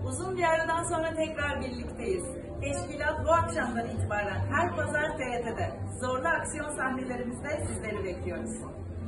Uzun bir aradan sonra tekrar birlikteyiz. Teşkilat bu akşamdan itibaren her pazar TRT'de zorlu aksiyon sahnelerimizde sizleri bekliyoruz.